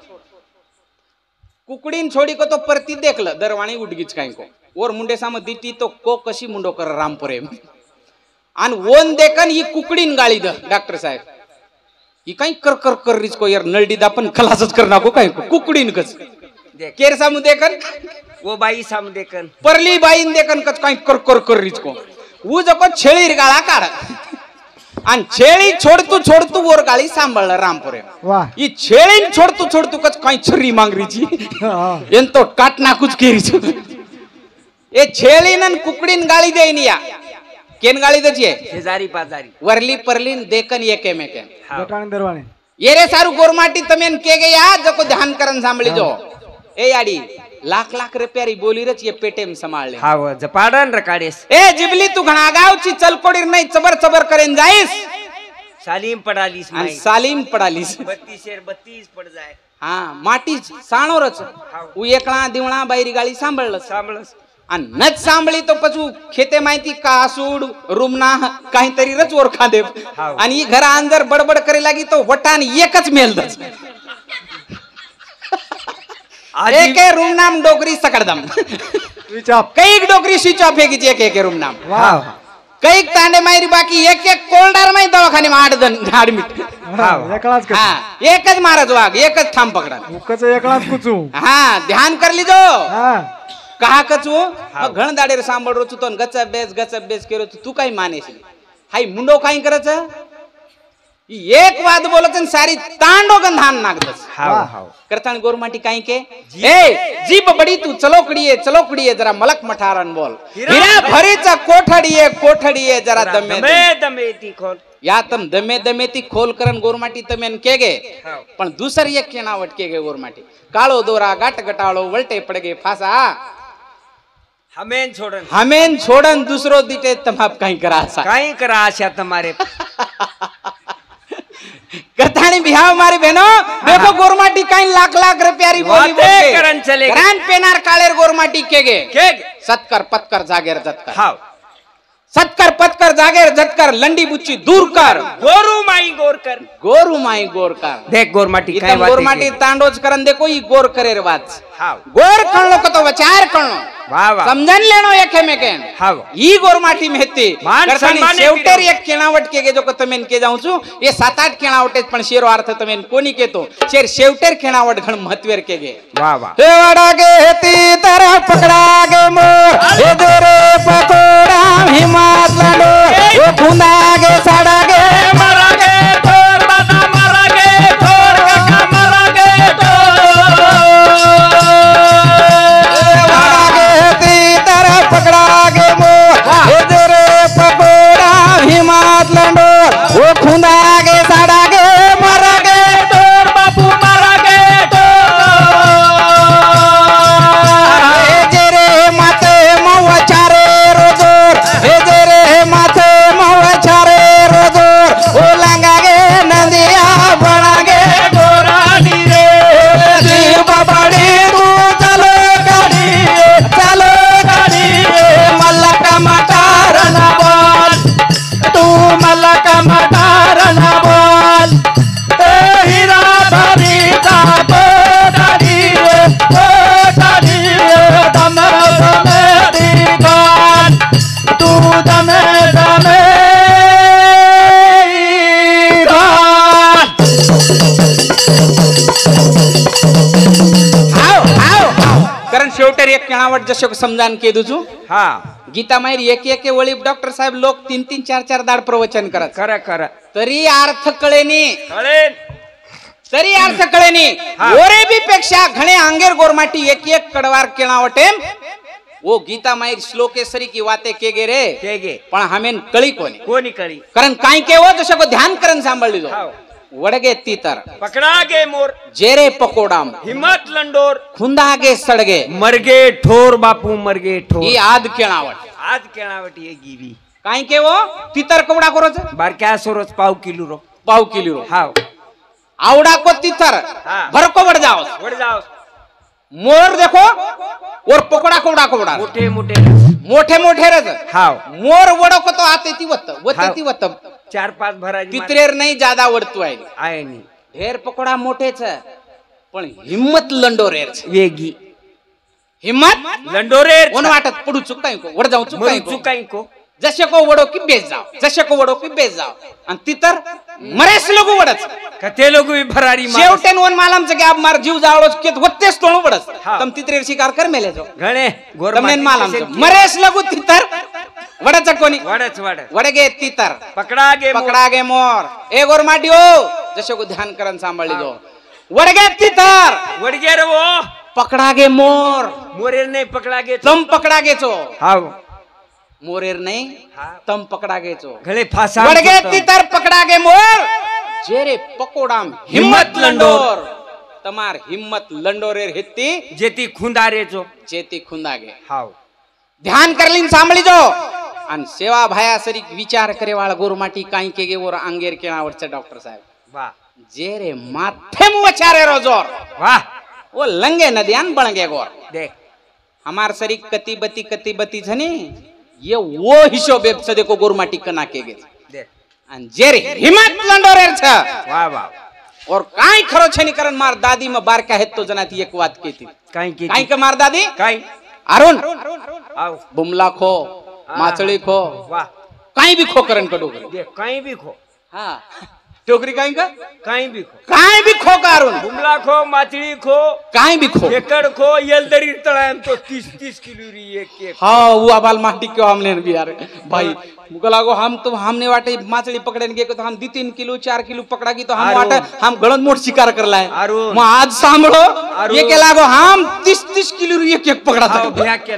छोड़ी को तो परती देख ल दरवाणी उठगीच काय को और मुंडे साम दीटी तो को कशी मुंडो कर रामपुरे आणि ओन देखन ही कुकड़ीन गाळी द डॉक्टर साहेब ही काय कर कर कर रिच को यार नळडी दापन खलासच कर नाको काय को कुकड़ीन कच केर सामू देखन वो बाई साम देखन परली बाईन देखन कच काय कर कर कर रिच को ऊ जको छेळी गाळा काढ आणि छेळी छोडतू वर गाळी सांभाळलं रामपुरे ही छेळीन छोडतू कच काही छरी मांगरीची एंतो काट नाकूच केरीच ए छेळीन आणि कुकडीन गाळी देईन या केन गाळी दची शेजारी पाजारी वरली परलीन देखन एके मेके जटाणी दरवाणी ये रे सारू गोरमाटी तमेन के गे या जको ध्यान करन सांभळी जो ए याडी लाख लाख रुपयारी बोली रच ये पेटेम संभाळले हाव जपाडन रकाडेस ए जिबली तू घणा गावची चलकोडीर नाही चबर चबर करेन जाईस सालीम पडालीस आणि माई सालीम पडालीस 32 पड जाय हा माटीच साणोरच उ एकळा दिवळा बाहेरी गाळी सांभाळलं सांभळस आणि नच सांभळी तो पचू खेते माहिती कासूड रुमना काहीतरी रच ओरखा दे आणि घरा अंदर बडबड करे लागी तो वटान एकच मेलदच एक रूम नाम डोकरी सकड़दम स्विच ऑफ कई डोकरी स्विच ऑफ है कि एक रूम नाम वाह कई तांडे मायरी बाकी एक कोल्डर में दवाखाने में 8 दिन एडमिट एकलाच का हाँ एकच महाराज वाघ एकच थांब पकड़ा मुकच एकलाच कुचू हाँ ध्यान कर लीजो हां कहा कचू घण दाडेर सांभाळ रोचू तो गच बेस केरो तू काही मानेस हाई मुंडो काही करच एक वाद बोलत सारी तांडो गंधान नागदस हाव हाव करतान गोरमाटी काही के ए जीप बडी तू चलोकड़िये जरा मलक मठारन बोल हीरा भरीचा कोठड़िये जरा दमे दमे ती खोल या तम दमे दमे ती खोल करन गोरमाटी तमेन के गे पण दुसरी एक के नावट के गे गोरमाटी काळो दोरा गाट गटाळो वलटे पड़गे फासा हमेन छोड़न दूसरो दिटे तम आप कहीं करा सा कहीं करा आशा तुम्हारे करता करथानी बिहाव मारी बहनों देखो गोरमाटी काई लाख लाख रुपयारी बोली वाते करन चले ग्रांड पेनार कालेर गोरमाटी केगे सत्कर पत्कर जागेर जत्कर हाव सत्कर पत्कर जागेर जत्कर लंडी बुच्ची दूर कर गोरू माई गोर कर गोरू माई गोर कर देख गोरमाटी काय इतम बात गोरमाटी तांडोज करन देखो ई गोर करेर वाच हाव गोर कणलो को तो विचार कणलो वाह वाह समजन लेनो एके मेकेन हाव ई गोरमाटी मेहती मान करतानी सन्माने शेवटेर एक केणावट केगे जो को तमेन के जाऊं छु ये 7-8 केणावटेच पण शेरो अर्थ तमेन कोणी केतो शेर शेवटेर केणावट घण महत्वेर केगे वाह वाह हे वड़ा गे ती तरफ पकड़ा गे मोर हे जोरे पकोड़ा हिमात लाडो हे खुंदा गे साड़ा गे मरा गे थोर दादा मरा गे थोर काका मरा गे थोर वड़ा गे ती तरफ पकड़ा गे मोर हे जोरे पकोड़ा हिमात लाडो हे खुंदा गे साड़ा गे मरा गे थोर बापू मरा गे हे जेरे माते मव चारे रोजोर हे जेरे माते मव चारे रोजोर ओ लांगा गे नदिया बना गे गोरानी रे जीव बाबाड़ी तू चलो गाड़ी मल्लक मटार ना बोल तू मल्लक मटार ना बोल ए हीरा भरी का बोटाड़ी दमे दमे दीवान तू दमे दमे ईरान कारण शेवटेर एक केणावट जशे को समजान के दुजू हा गीता मायर एक एक वळी डॉक्टर साहेब लोक 3-3 4-4 दाड प्रवचन करत करा करा तरी अर्थ कळेनी कळेन तरी अर्थ कळेनी हा. ओरे बी पेक्षा घणे आंगेर गोरमाटी एक एक कडवार केणावटे वो गीता मायर श्लोकेश्वरी की वाते केगे रे केगे पण हमेन कळी कोणी कळी कारण काय के वो जशे को ध्यान करन सांभाळली जो हाव वडगे तीतर पकड़ा गे मोर जेरे पकोडाम हिम्मत लंडोर खुंदागे सडगे मरगे ठोर बापू मरगे ठोर ही आद केणावट आज केणावटी ये गिवी काय के वो तीतर कवडा करोच बारक्या सोरोच पाव किलो रो पाव किलो हाव आवडा को तीतर हा. भरको वड जाओ वड जाओ मोर देखो और पकोडा कवडा कवडा मोठे मोठे मोठे मोठे रज हाव मोर वडो को तो आते ती वत वते ती वत 4-5 भराजी तित्रेर नाही ज्यादा वडतू आहे आहे नी ढेर पकोडा मोठेच पण हिम्मत लंडोरेर छे. वेगी हिम्मत लंडोरे कोण वाटत पडू चुकाई को वड जाऊ चुकाई को चुकाई को जसे को वडो की बेस जाओ जसे को वडो की बेस जाओ आणि तितर मरेस लोक वडच कते लोग भी भरारी मार शेवटेन वन मालमचे की आप मार जीव जावळोच के वत्तेस तोणू वडस हा. तम तित्रेर शिकार कर मेले जो घणे तमनेन मालमचं मरेस लगू तितर वडच कोणी वडच वड वडगे तितर पकड़ा गे पकड़ा गे मोर ए गोरमाटी हो जसे को ध्यान करन सांभाळली जो वडगे तितर वडगे रे वो पकड़ा गे मोर मोरेर नहीं पकड़ा गे तम पकड़ा गेचो हाव मोरेर नाही तम पकड़ा गेचो घळे फासा वडगे तितर पकड़ा गे मोर जेरे पकोडाम हिम्मत लंडोर तमार हिम्मत लंडोरेर हेती जेती खुंदारे जो चेती खुंदागे हाव ध्यान करलीन सांभाळी जो आणि सेवा भाया सरी विचार करे वाला गोरमाटी काई केगे वर अंगेर केणावरचे डॉक्टर साहेब वाह जेरे माथे मुचारे रोजोर वाह वो लंगे नदियान बणगे गोर देख हमार सरी कति बती छनी ये वो हिशोब सदे को गोरमाटी कना केगे देख आणि जेरे हिम्मत लंडोरेर छ वाह वाह और काई खरो छनी करन मार दादी में बार का हेत तो जनाती एक बात केती काई की काई के मार दादी काई अरुण आओ बुमला खो माचळी खो वाह काई भी खो करन कडो देख काई भी खो हाँ टोकरी काई का काई भी खो काई भी खो का अरुण बुमला खो माचड़ी खो काई भी खो एकड़ खो येलदरी तळायम तो 30-30 किलो री एक एक हाँ वो अबाल माटी क्यों हमने भी यार भाई मुको लागो हम तो हमने वाटे माचली पकड़न गए तो हम 2-3 किलो 4 किलो पकड़ा की तो हम अरुण। वाटे हम गलत मोट शिकार कर लाए अरुण। मैं आज सांभळो अरुण। ये के लागो हम 30-30 किलो री एक एक पकड़ा हाव था भ्या के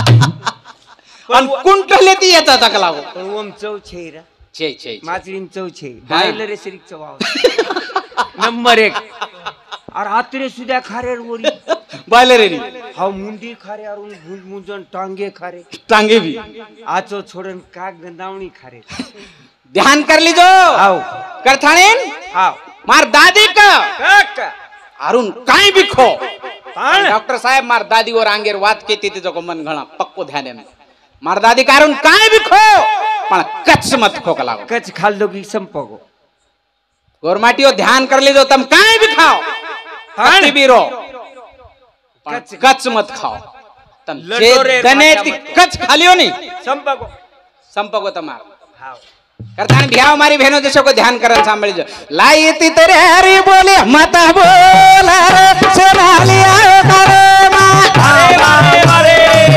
लागो आणि कुंटल लेती येता तक लागो पण ओम चौ छेरा छे छे माचड़ीन चौ छे हाँ। बायले रे सिरिक चवाव नंबर 1 और आतरे सुद्या खारे वरी बायले रे हाव मुंडी खारे और मुंजन टांगे खारे टांगे भी आचो छोड़न का गंदावणी खारे ध्यान कर लीजो हाव करथाणीन हाव मार दादी का अरुण काय भी खो डॉक्टर साहेब मार दादी और आंगेर वात के ते जो मन घणा पक्को ध्यान में मार दादी का अरुण काय भी खो पण कच्च मत खो का लागो कच खाल दो की संपगो गोरमाटियो ध्यान कर लीजो तम काय भी खाओ हत्ती भी रो कच्च मत खाओ तम जे दने कच्च खालियो नहीं संपगो तमार करतान भ्याव हमारी बहनों जैसे को ध्यान करन सांभळी जो लाई ती तेरे हरी बोले मत बोल रे सुना लिया करे मा अरे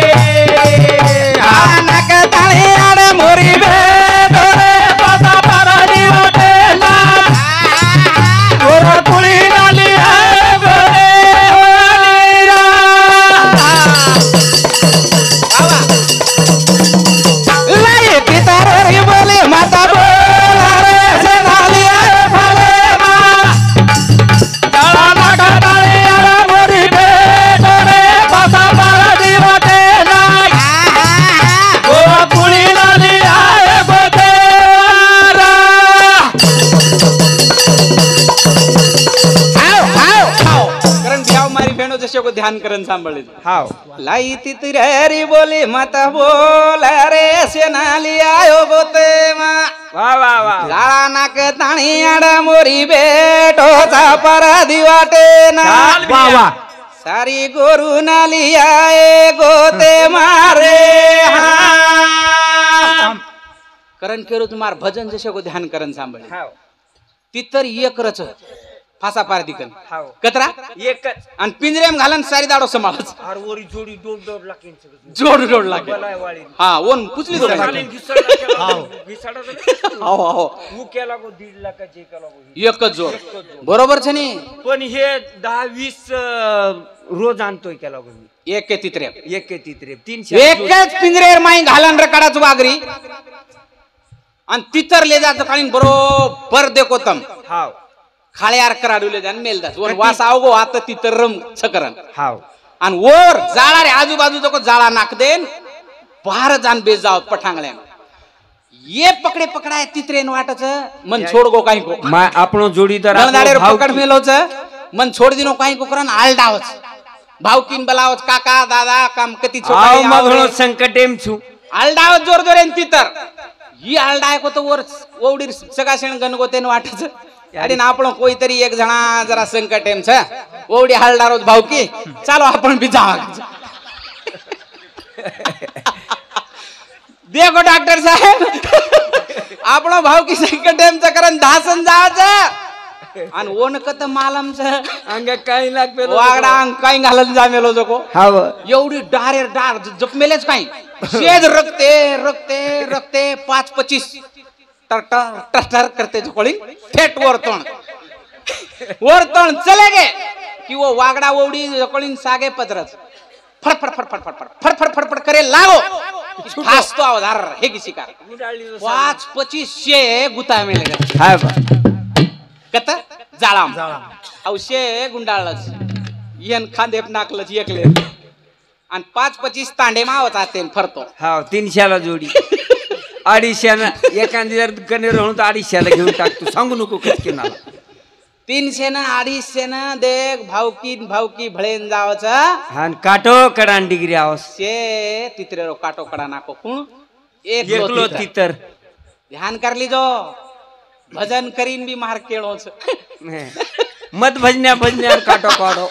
आनक ताली आड़े मोरी बे तोरे पासा परनी उठे ना गोरा कुली डाली है गोरे वालीरा लाई ती तेरे हरी बोले मत को ध्यान करन सांभळे हाव लाई तितरी बोली मत बोल रे सेनाली आयो गोते मा वा वा वा जाळा नाक ताणी आड मोरी बेटो पर दिवाटे ना वा वा सारी गोरु नाली आए गोते मारे करण केरो तुम्हार भजन जसे को ध्यान करन सांभळे हाव तितर एक रच फासा पार दिकन कतरा एकच आणि पिंजरेम घालन सारी दाडो समाज और ओरी जोडी दोड लाकीन जोड लागे हा ओन पुचली तो हाव हाव उ केला को 1.5 लाखाचे केला को एकच जोड बरोबर छे नी पण हे 10-20 रोज आणतोय केला को एक के तित्रे 300 एकच पिंजरेर माई घालन रकाडाच वागरी आणि तितर ले जात कालीन बरोबर देखो तम हाव खाळ्यार कराडुले जान मेलदास वर वास आवगो आता तितर रम छकरन हाव आणि वर जाळा रे आजूबाजू जो जाळा नाक देन बाहर जान बेज जाव पठांगळे ये पकड़े पकड़ाय तित्रेन वाटच मन छोड़ गो काही को मा आपनो जोडीदार गणदाडे पकड़ मेलोच मन छोड़ दिनो काही को करन आलडावच भावकीन बलावच काका दादा काम कती छोकाई मगनो संकटेम छु आलडावच जोर जोरेन तितर ही आलडाय को तो वर ओवडी सगा शेण गण गोतेन वाटच अरे ना आपण कोईतरी एक जना जरा संकट एम छ ओवडी हालडारोज भावकी चालो आपण भी जावा देखो डॉक्टर साहेब आपणो भावकी संकट एम च करन धासन जावाच आणि ओन कत मालम छ अंग काही लाग पेलो वागडा अंग काही घालन जामेलो जको हाव एवढी डारेर डार जपमेलेच काही शेज रक्ते रक्ते रक्ते 5-25 टर करते जो कोळी थेट वरतोण चले गे कि वो वागडा ओवडी कोळीन सागे पत्रच फडफड फडफड फडफड फडफड फडफड करे लागो फास्तो आवाज हे की शिकार 5-25 गुता मेले हाय कत जाळाम औशे गुंडाळच येन खांदे नाकलच एकले आणि 5-25 तांडे मावत आतेन फरतो हाव 300 ला जोडी 250 एखादी जर कने राहून तर 250 घेऊन टाकतो सांगू नको किती नाला 300 ना 250 देख भावकी भळेन जावच हान काटो कडान डिग्री आवस से तितरे रो काटो कड़ा नाको कोण एकलो तितर ध्यान कर लीजो भजन करीन भी मार केळोच मत भजन्या काटो काढो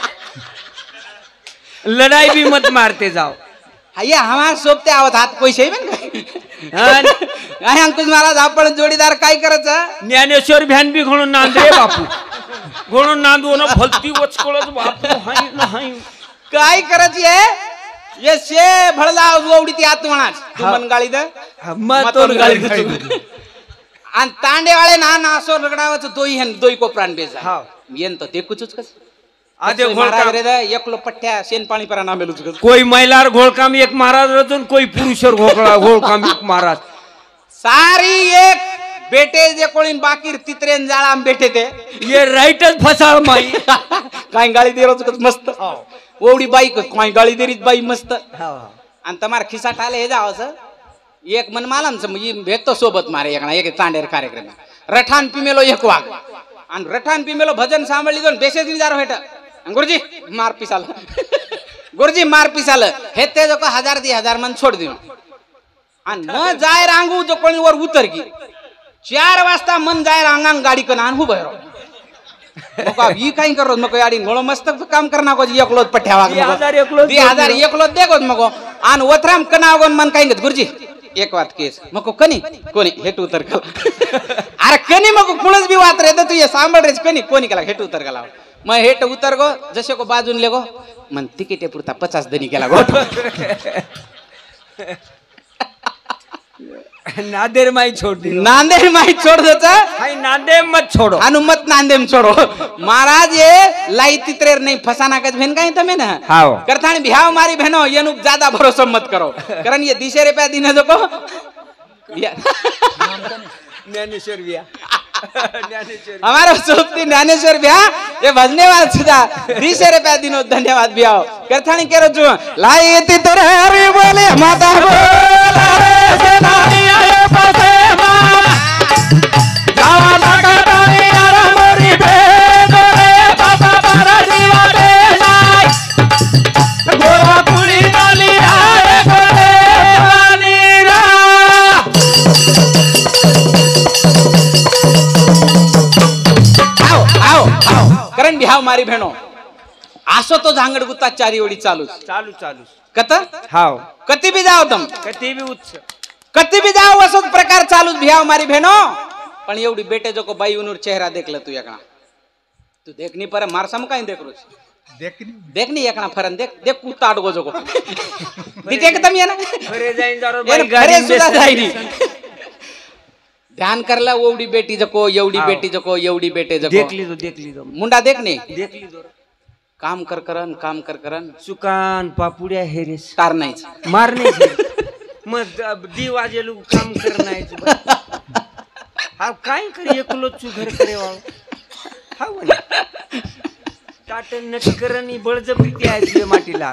लड़ाई भी मत मारते जाओ हया हमार सोबते आवत हात पैसे पण काय अंकुश महाराज आपण जोडीदार काय करायचं ज्ञानेश्वर भ्यान भी घणो नांद रे बापू घणो नांदो ना भलती वचकोळच बापू हाय नाही काय करायची ये से भळला ओवडी ती आत्मणाच तू मन गाळी द मतोर गाळी द आणि तांडेवाळे ना असो रगडावच दोई को प्राण बेजा हां येन तो देखुचुच कस आदे घोळका रे द एकलो पठ्या शेन पाणी परा ना मेलुच कस कोई महिलार घोळकाम एक महाराज रतून कोई पुरुषर घोळकाम एक महाराज सारी एक बेटे जे कोळीन बाकीर तित्रेन जाळाम बेटे ते ये राईटच फसाळ माई काय गाळी देरोच कस मस्त ओवडी बाई काय गाळी देरीत बाई मस्त आणि तमार खिसा ठाले हे जावस एक मन मालम म्हणजे भेटतो सोबत मारे एक तांडेर कार्यक्रम रठान पिमेलो एक वाघ आणि रठान पिमेलो भजन सांभाळली दोन बेसेच नाही जारो हेटा गुरुजी मार पिसाल गुरुजी मार पिसाल हे ते जो 1000-2000 मन छोड देऊ आणि न जाय रांगू जो कोणी वर उतर की 4 वाजता मन जाय रांगांग गाडी कन आण उभं राहो मग ही काही करो मग गाडी गोळ मस्त काम करना को एकलोत पठ्यावा 2000 एकलोत देखो मग आन वथराम कनावगन मन काही गुरुजी एक वात केस मग कनी कोणी हेट उतर कला अरे कनी मग कुणच बी वात रे तू ये सांभाळ रे कनी कोणी केला हेट उतर कला मैं हेट उतर गो जसे को बाजून ले गो मन तिकीटे पुरता 50 दनी केला गो नांदेड़ माई छोड़ दी नांदेड़ माई छोड़ देता भाई नांदेड़ मत छोड़ो हनुमत नांदेड़ में छोड़ो महाराज ये लाई तितरेर नहीं फसाना का बहन कहीं तमें ना हाँ करथानी बिहाव मारी बहनों ये नुक ज्यादा भरोसा मत करो करन ये 10 रुपया दिन जो को ज्ञानेश्वर भैया हमारा सोपती ज्ञानेश्वर भैया ये भजने वाला सुधा 20 रुपया दिनो धन्यवाद भैया करथानी करो जो लाई तितरेर बोले माता बोला रे सेनानी आए पासे मां जावा लगातारी यार मोरी भेद रे बाबा बारा जीवा रे नाय गोरा पुली नाली आए गोरे वाली रा आओ करण बिहाव मारी बहनो आसो तो झांगड गुत्ता चारी ओडी चालू चालू चालू कत हाव कती भी जाओ तुम कती भी उच्च कती भी जाओ असोच प्रकार चालू बिहाव मारी बहनो पण एवढी बेटे जो को बाई उनूर चेहरा देखला तू एकणा तू देखनी पर मारसम काय देख रोज देखनी एकणा फरन देख कुत्ता अडगो जो को दिखे एकदम ये ना घरे जाईन जारो घरे सुद्धा जाईनी ध्यान करला ओवडी बेटी जको एवढी बेटी जको एवढी बेटे जको देख ली दो मुंडा देखने देख ली दो काम कर करन सुकान पापुड्या हेरेस तार नाहीच मार नाही मग दी वाजेलू काम करणार हा काय कर एकलो चू घर करे वाळ हा वनी टाटन नट करनी बळजबरी आहे तुझ्या माटीला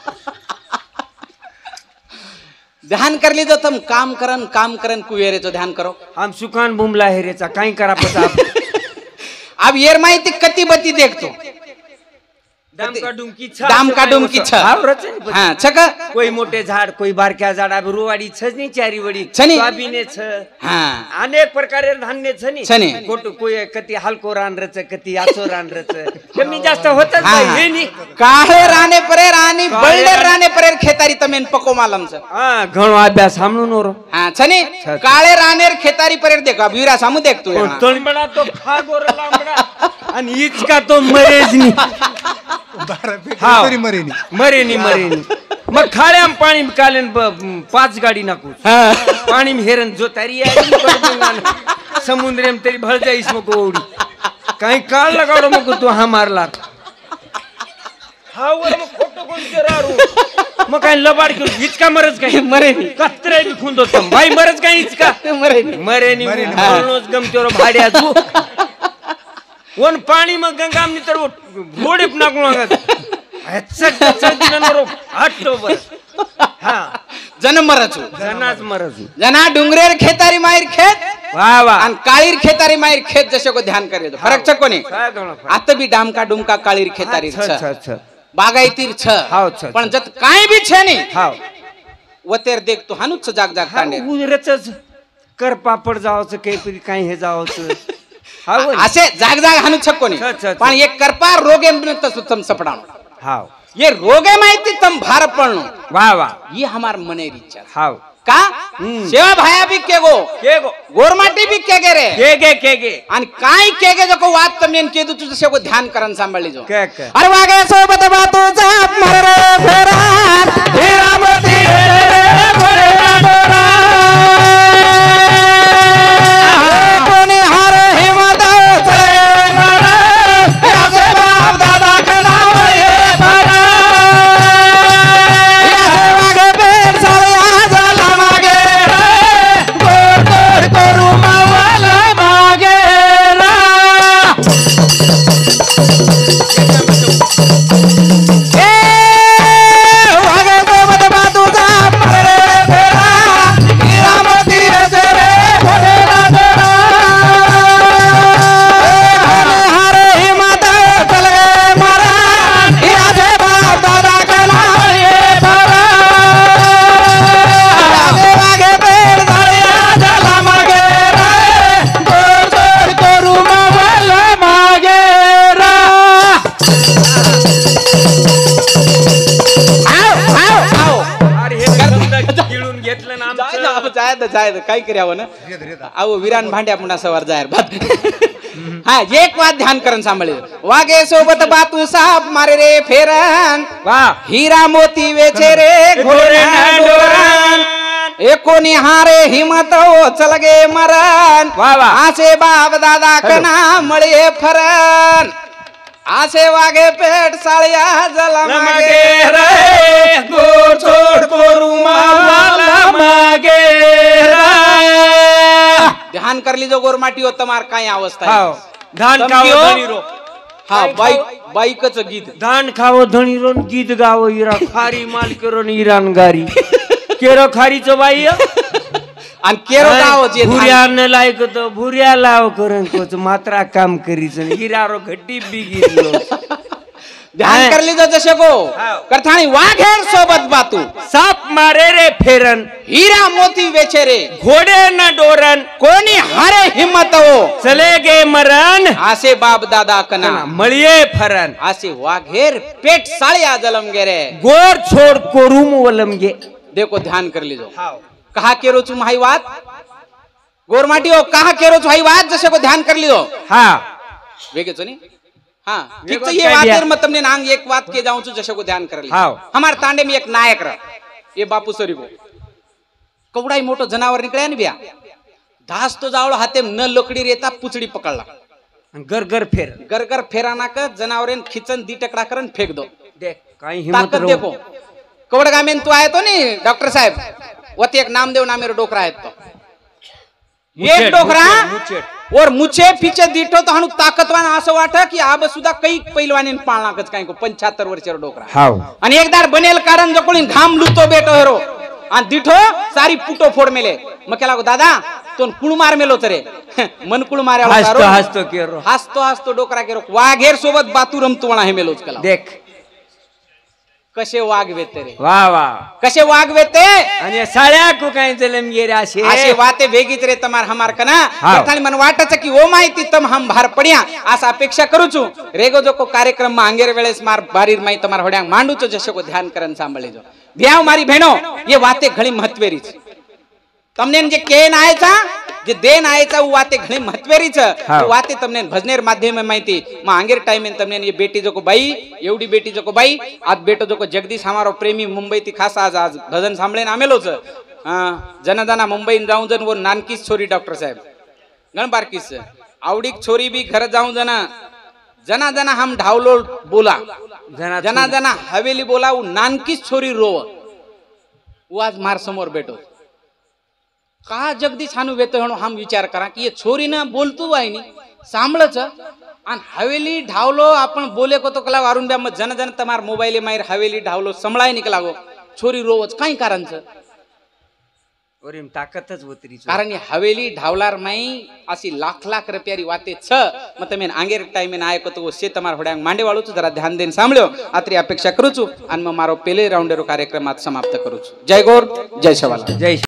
ध्यान करली तो तुम काम करन कुवेरे तो ध्यान करो हम सुकान बुमला हेरेचा काय करा पता अब येर माहिती कती बती देखतो दाम का डुमकी छ हाँ छक कोई मोठे झाड कोई बारक्या झाड अब रुवाडी छज नाही चारी वडी छनी सोयाबीने छ हाँ अनेक प्रकारे धान्य छनी छनी गोट कोई कती हलको रान रच कती आसो रान रच कमी जास्त होतच हाँ, नाही हे नी काळे राणे परे राणी बळडेर राणे परे खेतारी तमेन पको मालम छ हा घणो अभ्यास हमनु नोरो हाँ छनी काळे राणेर खेतारी परे देखो अब वीरा सामू देख तू यहाँ तळबडा तो खा गोर लांबडा आणि इचका तो मरेज नी मरेनी मग खाळ्याम पाणी कालेन 5 गाडी नाकू पाणी हेरन जो तारी समुद्रेम तरी भळ जाईस मग ओवडी काही काळ लगाडो मग तू हा मारला हा वर मग खोटो कोण करारू मग काय लबाड घेऊन इचका मरच काय मरेनी कत्रे बी खुंदो तम भाई मरच काय इचका मरेनी म्हणूनच गमतोर भाड्या तू वन पाणी मग गंगामनी तर घोडीप नाकू जना डुंगरेर खेतारी मायर खेत वाह वाह आणि काळीर खेतारी मायर खेत जसे को ध्यान करे तो फरक छ कोणी आता बी डामका डुमका काळीर खेतारी छ बागायतीर छ पण जत काय बी छ नाही हाव वतेर देख तो हानुच जाग जाग तांडे उरचच कर पापड जावचं काही काय हे जावचं असे जाग जाग हानु छ कोणी पण एक करपा रोगे तम सपडाणो हाव ये रोगे माहिती तम भार पडणो वाह वाह ये हमार मने इच्छा हाव का सेवा भाया भी केगो गोरमाटी भी केगे रे केगे आणि काय केगे जो को वात तमेन केदू तुझे से को ध्यान करन सांभाळली जो अरे वागे सोबत बातू जाप मर फेरा हिरामती रे डोरा कोणी हार हिमत चले मर यासे बाप दादा खनावे भरा यासे वागे पेट साल्या झाला मागे गोर गोर करू मावाला मागे वागे सोबत बात सांगितलं ना जाय काय करावं ना अहो विरान भांड्या पुन्हा सवार जायर हा एक वाद ध्यान करून सांभाळे वागे सोबत बातू साप मारे रे फेरन हीरा मोती वेचे रे घोडे डोरन एकोणी हारे हिमत हो चल गे मरण आसे बाप दादा कना मळे फरन आसे वागे पेट साळ्या जला मागे रे गोर छोड कोरू मागे ध्यान करली जो गोरमाटी हो तमार काय अवस्था आहे धान खाओ धणीरो हा बाईकच गीत धान खाओ धणीरो गीत गावो इरा खारी माल करो इरान गारी केरो खारीचं बाई आणि केरो गाव जे भुऱ्या न लायक तो भुऱ्या लाव करून कोच मात्रा काम करीच हिरारो घड्डी बिगिरलो ध्यान करली जो जसे को करथाणी वाघेर सोबत बातू साप मारे रे फेरन हीरा मोती वेचे रे घोडे न डोरन कोणी हारे हिम्मत हो चले गे मरण आसे बाप दादा कना मळिये फरन आसे वाघेर पेट साळ्या जलम गे रे गोर छोड कोरूम वलम गे देखो ध्यान कर लीजो कहा केरो चु माही बात गोरमाटी हो कहा केरो चु हाई बात जैसे को ध्यान कर लियो हाँ वेगे चुनी हाँ ठीक तो ये बात मत तुमने नांग एक बात के जाऊं चु जैसे को ध्यान कर लियो हमार तांडे में एक नायक रहा ये बापू सरी को कवडाई मोटो जनावर निकळ्या नि बिया धास तो जावळ हाते न लोकडी रेता पुचडी पकडला गरगर फेराना का जनावरेन खिचन दी टकड़ा करन फेक दो देख काही हिम्मत ताकत देखो कवड गामेन तू आये तो नहीं डॉक्टर साहेब वती एक नामदेव नामेरो डोकरा है तो एक डोकरा और मुछे पीछे दीठो तो हनु ताकतवान असं वाट की आब सुद्धा काही पैलवानीन पाळना कच काही को 75 वर्षाचा डोकरा हाव आणि एकदार बनेल कारण जकोळीन घाम लुतो बेटो हेरो आणि दीठो सारी पुटो फोड मेले मग केला गो दादा तो कुळ मार मेलो तरे मन कुळ मार्या हसतो डोकरा केरो वाघेर सोबत बातू रमतो वणा हे मेलोच केला देख कसे वाघ वेते रे वाह वाह कसे वाघ वेते आणि साळ्या को काही जलम गेरे असे वाते वेगीच रे तमार हमार कना कथानी मन वाटच की ओ माहिती तम हम भार पड्या असा अपेक्षा करू छु रेगो जो को कार्यक्रम में आंगेर वेळेस मार बारीर माई तमार होड्या मांडू छु जशे को ध्यान करन सांभळे जो ब्याव मारी बहनो ये वाते घणी महत्वेरी छ तमने जे केन आयचा जे देन आयचा वो वाते घणी महत्वेरी छ वाते तमने भजनेर माध्यम माहिती म आंगेर टाइम में तमने ये बेटी जो को बाई एवढी बेटी जो को बाई आज बेटो जो को जगदीश हमारो प्रेमी मुंबई थी खास आज भजन सांभळे आमेलो छ जना मुंबई जाऊं जन वो नानकीस छोरी डॉक्टर साहेब गण बारकीस आवडीक छोरी भी घर जाऊं जना हम ढावलो बोला जना हवेली बोला वो नानकीस छोरी रोव वो आज मार समोर बेटो का जगदीश हानु वेतो हणो हम विचार करा की ये छोरी ना बोलतू वाय नी सांभळच आणि हवेली ढावलो आपण बोले को तो कला वारून ब्या मग जन तमार मोबाईल मायर हवेली ढावलो संभळाय निकला गो छोरी रोवच काही कारण छ ओरिम ताकतच होतरी कारण ये हवेली ढावलार माई असी लाख रुपयारी वाते छ मत में आंगेर टाइम में आए को तो से तमार होड्यांग मांडे वाळू छु जरा ध्यान देन सांभळ्यो आत्री अपेक्षा करू छु आणि मग मारो पेले राउंडेरो कार्यक्रमात समाप्त करू छु जय गौर जय शवाला जय